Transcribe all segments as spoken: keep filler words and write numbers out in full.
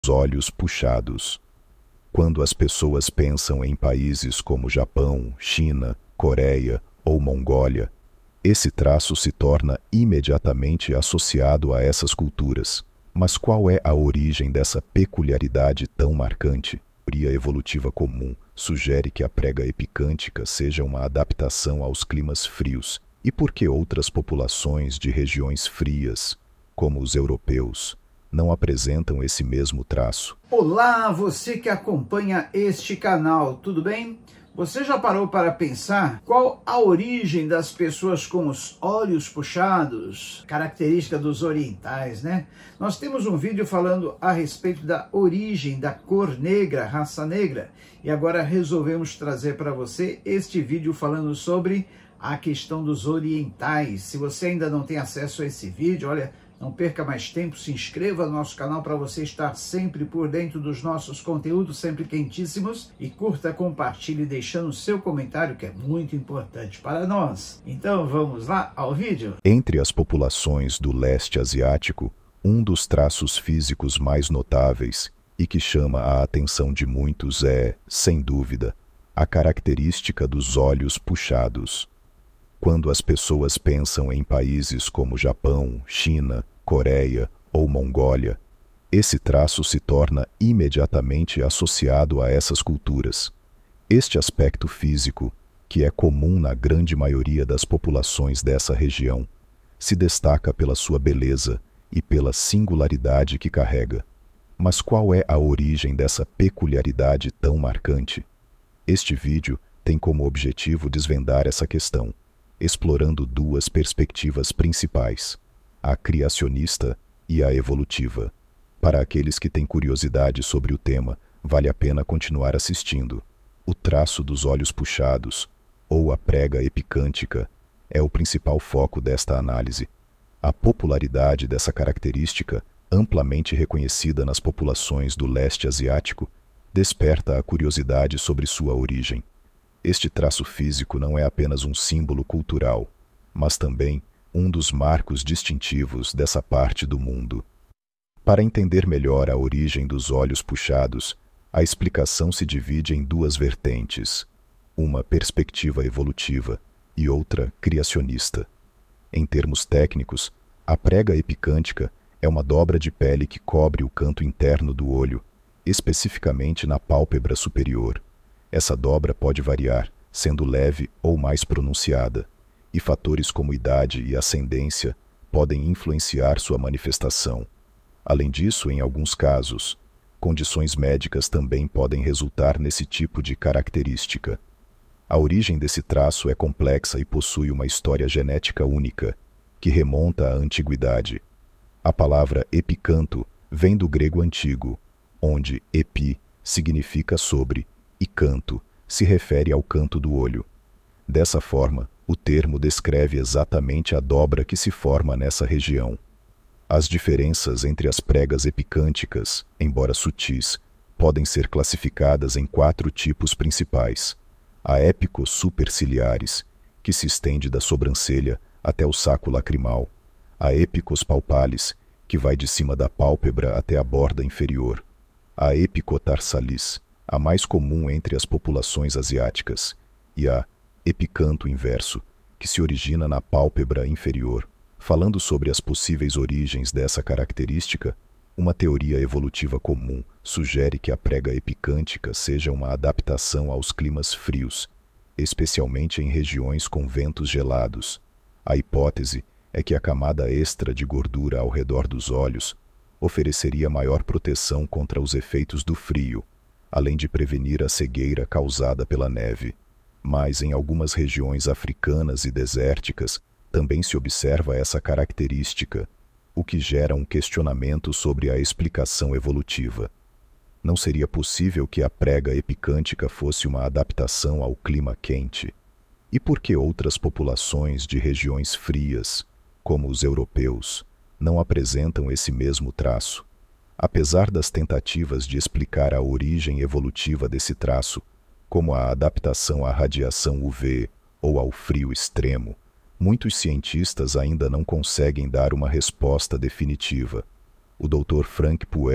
olhos puxados. Quando as pessoas pensam em países como Japão, China, Coreia ou Mongólia, esse traço se torna imediatamente associado a essas culturas. Mas qual é a origem dessa peculiaridade tão marcante? A teoria evolutiva comum sugere que a prega epicântica seja uma adaptação aos climas frios. E por que outras populações de regiões frias, como os europeus, não apresentam esse mesmo traço? Olá, você que acompanha este canal, tudo bem? Você já parou para pensar qual a origem das pessoas com os olhos puxados? Característica dos orientais, né? Nós temos um vídeo falando a respeito da origem da cor negra, raça negra, e agora resolvemos trazer para você este vídeo falando sobre a questão dos orientais. Se você ainda não tem acesso a esse vídeo, olha, não perca mais tempo, se inscreva no nosso canal para você estar sempre por dentro dos nossos conteúdos, sempre quentíssimos, e curta, compartilhe, deixando o seu comentário, que é muito importante para nós. Então vamos lá ao vídeo? Entre as populações do leste asiático, um dos traços físicos mais notáveis e que chama a atenção de muitos é, sem dúvida, a característica dos olhos puxados. Quando as pessoas pensam em países como Japão, China, Coreia ou Mongólia, esse traço se torna imediatamente associado a essas culturas. Este aspecto físico, que é comum na grande maioria das populações dessa região, se destaca pela sua beleza e pela singularidade que carrega. Mas qual é a origem dessa peculiaridade tão marcante? Este vídeo tem como objetivo desvendar essa questão, explorando duas perspectivas principais, a criacionista e a evolutiva. Para aqueles que têm curiosidade sobre o tema, vale a pena continuar assistindo. O traço dos olhos puxados, ou a prega epicântica, é o principal foco desta análise. A popularidade dessa característica, amplamente reconhecida nas populações do leste asiático, desperta a curiosidade sobre sua origem. Este traço físico não é apenas um símbolo cultural, mas também um dos marcos distintivos dessa parte do mundo. Para entender melhor a origem dos olhos puxados, a explicação se divide em duas vertentes, uma perspectiva evolutiva e outra criacionista. Em termos técnicos, a prega epicântica é uma dobra de pele que cobre o canto interno do olho, especificamente na pálpebra superior. Essa dobra pode variar, sendo leve ou mais pronunciada, e fatores como idade e ascendência podem influenciar sua manifestação. Além disso, em alguns casos, condições médicas também podem resultar nesse tipo de característica. A origem desse traço é complexa e possui uma história genética única, que remonta à antiguidade. A palavra epicanto vem do grego antigo, onde epi significa sobre e canto se refere ao canto do olho. Dessa forma, o termo descreve exatamente a dobra que se forma nessa região. As diferenças entre as pregas epicânticas, embora sutis, podem ser classificadas em quatro tipos principais. A épico-superciliaris, que se estende da sobrancelha até o saco lacrimal. A épicos-palpalis, que vai de cima da pálpebra até a borda inferior. A épicotarsalis, a mais comum entre as populações asiáticas, e a epicanto inverso, que se origina na pálpebra inferior. Falando sobre as possíveis origens dessa característica, uma teoria evolutiva comum sugere que a prega epicântica seja uma adaptação aos climas frios, especialmente em regiões com ventos gelados. A hipótese é que a camada extra de gordura ao redor dos olhos ofereceria maior proteção contra os efeitos do frio, além de prevenir a cegueira causada pela neve. Mas em algumas regiões africanas e desérticas também se observa essa característica, o que gera um questionamento sobre a explicação evolutiva. Não seria possível que a prega epicântica fosse uma adaptação ao clima quente? E por que outras populações de regiões frias, como os europeus, não apresentam esse mesmo traço? Apesar das tentativas de explicar a origem evolutiva desse traço, como a adaptação à radiação U V ou ao frio extremo, muitos cientistas ainda não conseguem dar uma resposta definitiva. O doutor Frank Puer,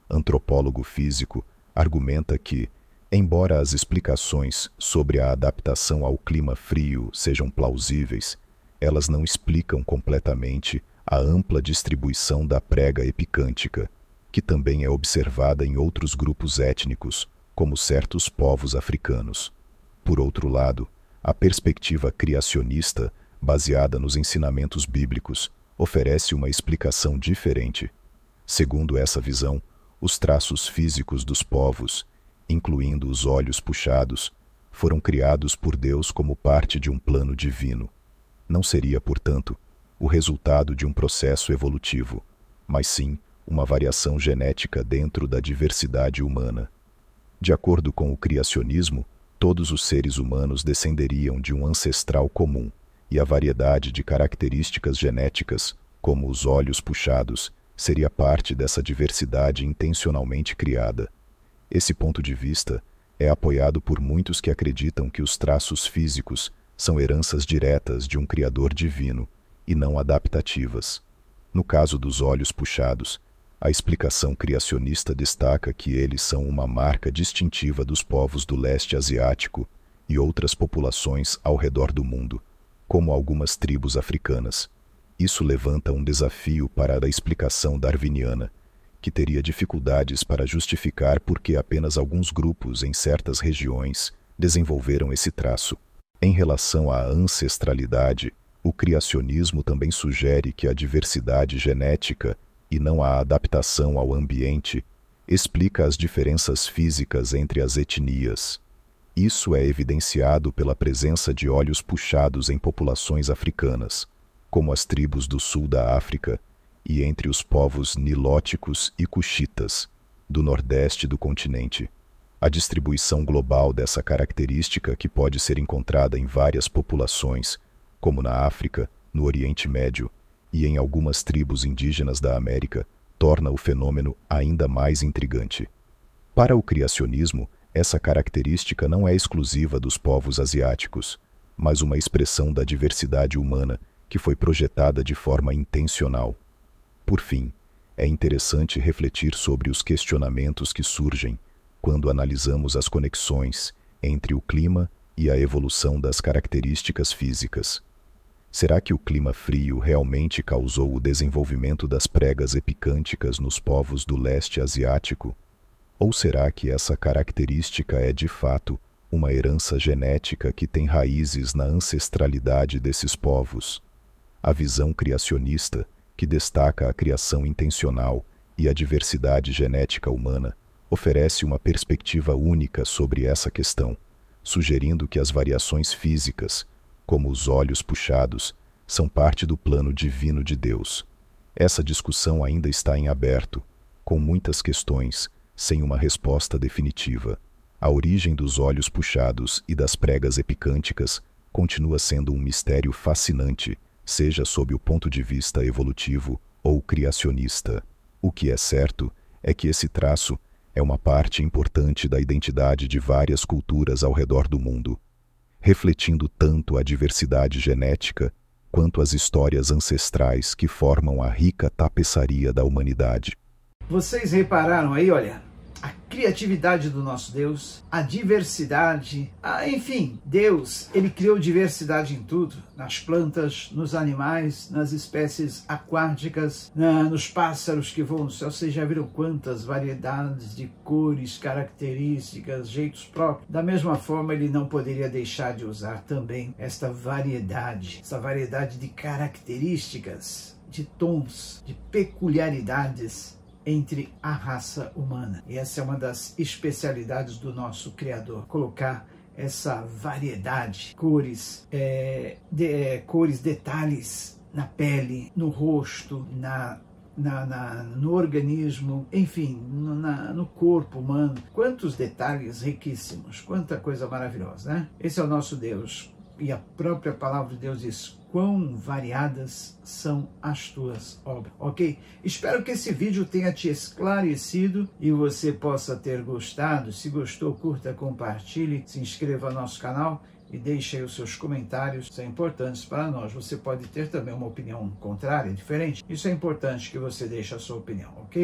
antropólogo físico, argumenta que, embora as explicações sobre a adaptação ao clima frio sejam plausíveis, elas não explicam completamente a ampla distribuição da prega epicântica, que também é observada em outros grupos étnicos, como certos povos africanos. Por outro lado, a perspectiva criacionista, baseada nos ensinamentos bíblicos, oferece uma explicação diferente. Segundo essa visão, os traços físicos dos povos, incluindo os olhos puxados, foram criados por Deus como parte de um plano divino. Não seria, portanto, o resultado de um processo evolutivo, mas sim uma variação genética dentro da diversidade humana. De acordo com o criacionismo, todos os seres humanos descenderiam de um ancestral comum, e a variedade de características genéticas, como os olhos puxados, seria parte dessa diversidade intencionalmente criada. Esse ponto de vista é apoiado por muitos que acreditam que os traços físicos são heranças diretas de um Criador divino e não adaptativas. No caso dos olhos puxados, a explicação criacionista destaca que eles são uma marca distintiva dos povos do leste asiático e outras populações ao redor do mundo, como algumas tribos africanas. Isso levanta um desafio para a explicação darwiniana, que teria dificuldades para justificar por que apenas alguns grupos em certas regiões desenvolveram esse traço. Em relação à ancestralidade, o criacionismo também sugere que a diversidade genética, e não a adaptação ao ambiente, explica as diferenças físicas entre as etnias. Isso é evidenciado pela presença de olhos puxados em populações africanas, como as tribos do sul da África, e entre os povos nilóticos e cuxitas, do nordeste do continente. A distribuição global dessa característica, que pode ser encontrada em várias populações, como na África, no Oriente Médio e em algumas tribos indígenas da América, torna o fenômeno ainda mais intrigante. Para o criacionismo, essa característica não é exclusiva dos povos asiáticos, mas uma expressão da diversidade humana que foi projetada de forma intencional. Por fim, é interessante refletir sobre os questionamentos que surgem quando analisamos as conexões entre o clima e a evolução das características físicas. Será que o clima frio realmente causou o desenvolvimento das pregas epicânticas nos povos do leste asiático? Ou será que essa característica é, de fato, uma herança genética que tem raízes na ancestralidade desses povos? A visão criacionista, que destaca a criação intencional e a diversidade genética humana, oferece uma perspectiva única sobre essa questão, sugerindo que as variações físicas, como os olhos puxados, são parte do plano divino de Deus. Essa discussão ainda está em aberto, com muitas questões, sem uma resposta definitiva. A origem dos olhos puxados e das pregas epicânticas continua sendo um mistério fascinante, seja sob o ponto de vista evolutivo ou criacionista. O que é certo é que esse traço é uma parte importante da identidade de várias culturas ao redor do mundo, refletindo tanto a diversidade genética quanto as histórias ancestrais que formam a rica tapeçaria da humanidade. Vocês repararam aí, olha, a criatividade do nosso Deus, a diversidade, a, enfim, Deus, ele criou diversidade em tudo, nas plantas, nos animais, nas espécies aquáticas, na, nos pássaros que voam no céu. Vocês já viram quantas variedades de cores, características, jeitos próprios? Da mesma forma, ele não poderia deixar de usar também esta variedade, essa variedade de características, de tons, de peculiaridades entre a raça humana. E essa é uma das especialidades do nosso Criador, colocar essa variedade, cores, é, de, é, cores, detalhes na pele, no rosto, na, na, na, no organismo, enfim, no, na, no corpo humano. Quantos detalhes riquíssimos, quanta coisa maravilhosa, né? Esse é o nosso Deus. E a própria palavra de Deus diz: quão variadas são as tuas obras. Ok? Espero que esse vídeo tenha te esclarecido e você possa ter gostado. Se gostou, curta, compartilhe, se inscreva no nosso canal e deixe aí os seus comentários, são importantes para nós. Você pode ter também uma opinião contrária, diferente. Isso é importante que você deixe a sua opinião, ok?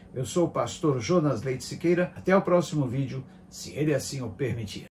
Eu sou o pastor Jonas Leite Siqueira. Até o próximo vídeo, se ele assim o permitir.